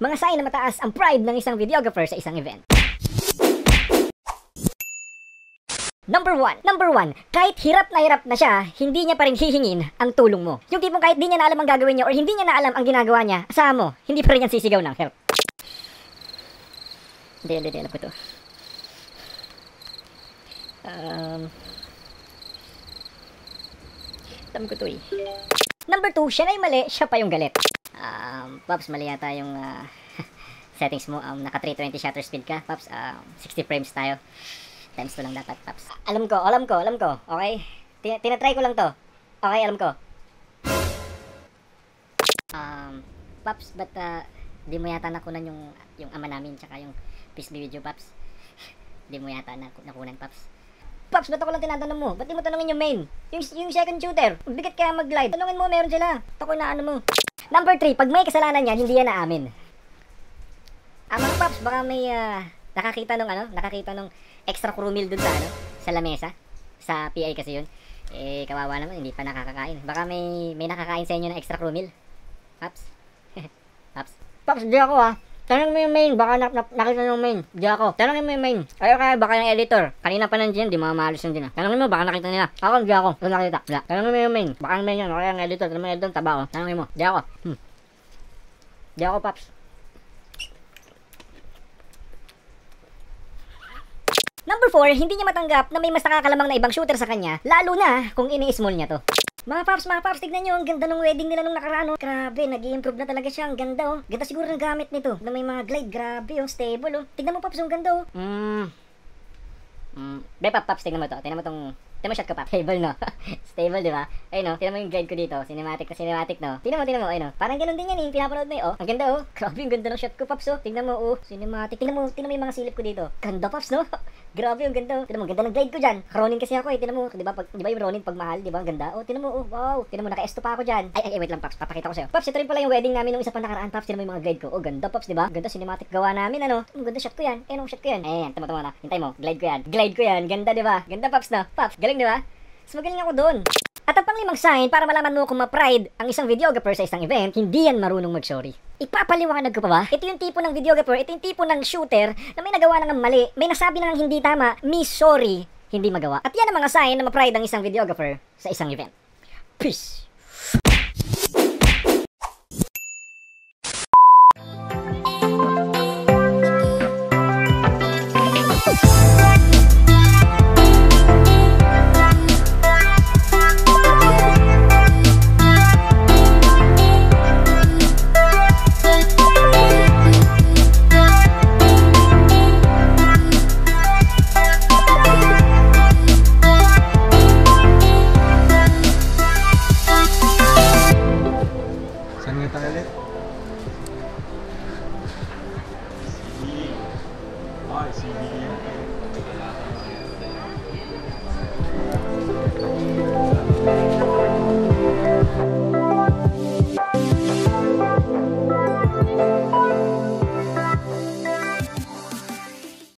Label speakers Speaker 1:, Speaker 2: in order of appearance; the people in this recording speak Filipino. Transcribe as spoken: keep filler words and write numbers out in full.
Speaker 1: Mga sign na mataas ang pride ng isang videographer sa isang event. Number one. Number one, kahit hirap na hirap na siya, hindi niya pa rin hihingin ang tulong mo. Yung tipong kahit di niya na alam ang gagawin niya or hindi niya na alam ang ginagawa niya, asahan mo, hindi pa rin yan sisigaw ng help. Hindi, hindi, hindi, alam ko to. Um, alam ko to eh. Number two, siya na yung mali, siya pa yung galit. Um, Pops, mali yata yung uh, settings mo. Um, naka three twenty shutter speed ka, Pops. Um, sixty frames tayo. Times two lang dapat, Pops. Alam ko, alam ko, alam ko. Okay? Tin tinatry ko lang to. Okay, alam ko. Um, Pops, ba't uh, di mo yata nakunan yung, yung ama namin tsaka yung peace be with you, Pops? Di mo yata nakunan, Pops? Pops, ba't ako lang tinatanong mo? Ba't di mo tanongin yung main? Yung, yung second shooter? Bigat kaya mag-glide. Tanongin mo, meron sila. Tako na ano mo. Number three, pag may kasalanan yan, hindi yan naamin. Ah, mga Pops, baka may uh, nakakita nung ano, nakakita nung extra crew meal dun sa ano, sa lamesa. Sa P I kasi yun. Eh, kawawa naman, hindi pa nakakakain. Baka may may nakakain sa inyo ng extra crew meal. Pops? Pops? Pops, di ako ah. Tanongin mo yung main, baka na, na, nakita yung main. Di ako. Tanongin mo yung main. Ayaw kaya baka yung editor. Kanina pa nandiyan, di mamahalos yun din ah. Tanongin mo, baka nakita nila. Ako, di ako. Doon nakita. Di. Tanongin mo yung main. Baka yung main yun. Kaya yung editor. Tanongin mo yung editor, taba ko. Tanongin mo. Di ako. Hmm. Di ako, Pops. Number four, hindi niya matanggap na may mas nakakalamang na ibang shooter sa kanya, lalo na kung ini-small niya to. Mga Pops, mga Pops, tignan nyo, ang ganda ng wedding nila nung nakaraan, oh. Grabe, nag-i-improve na talaga siya, ang ganda, oh. Ganda siguro ng gamit nito, na may mga glide, grabe, oh, stable, oh. Tignan mo, Pops, ang ganda, oh. Mm. Mm. Be, Pops, Pops, tignan mo to, tignan mo tong, tignan mo shot ko, Pops. Stable, no? Stable, di ba? Ayun, no? Tignan mo yung glide ko dito, cinematic na cinematic, no? Tignan mo, tignan mo, ayun, no? Parang ganun din yan, eh, pinapanood mo, eh, oh. Ang ganda, oh. Grabe, ang ganda ng shot ko, Pops, oh. Tignan mo, oh, cinematic, tignan mo, tignan mo yung mga silip ko dito. Ganda, Pops, no? Grabe, ang ganda. Tignan mo, ganda ng glide ko dyan. Ronin kasi ako eh. Tignan mo, di ba, pag, di ba yung Ronin pag mahal, di ba? Ang ganda. Oh, tignan mo, oh, wow. Tignan mo, naka-esto pa ako dyan. Ay, ay, wait lang, Pops. Papakita ko sa'yo. Pops, ito rin pala yung wedding namin nung isa pa nakaraan, Pops. Tignan mo yung mga glide ko. Oh, ganda, Pops, di ba? Ganda cinematic gawa namin, ano? Ang ganda shot ko yan. Eh, no, shot ko yan. Ayan, tama, tama na. Hintay mo, glide ko yan. Glide ko yan. Ganda, di ba? Ganda, Pops, no? Pops, galing, di ba? Mas magaling ako doon. At ang panglimang sign para malaman mo kung ma-pride ang isang videographer sa isang event, hindi yan marunong mag-sorry. Ipapaliwanag ko pa ba? Ito yung tipo ng videographer, ito yung tipo ng shooter na may nagawa na ng mali, may nasabi na ng hindi tama, me sorry, hindi magawa. At yan ang mga sign na ma-pride ang isang videographer sa isang event. Peace!
Speaker 2: Saan nga tayo ulit? C B. Ah, C B.